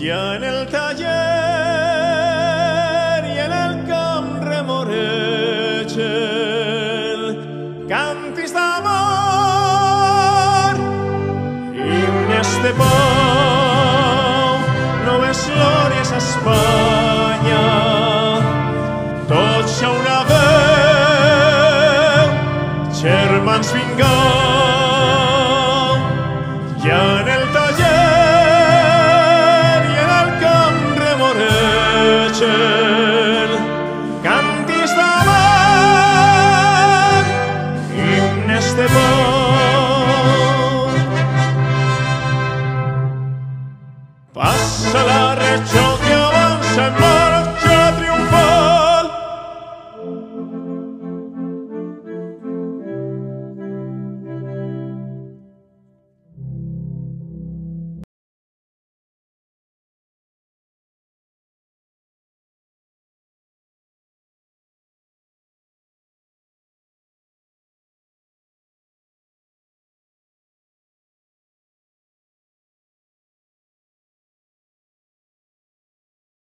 Ja en el taller i en el camp remoregen cantis d'amor, himnes de pau, noves glòries a Espanya. Tots a una veu, germans vingueu, ja en el taller i en el camp remoregen cantis d'amor, himnes de pau. Passa la regió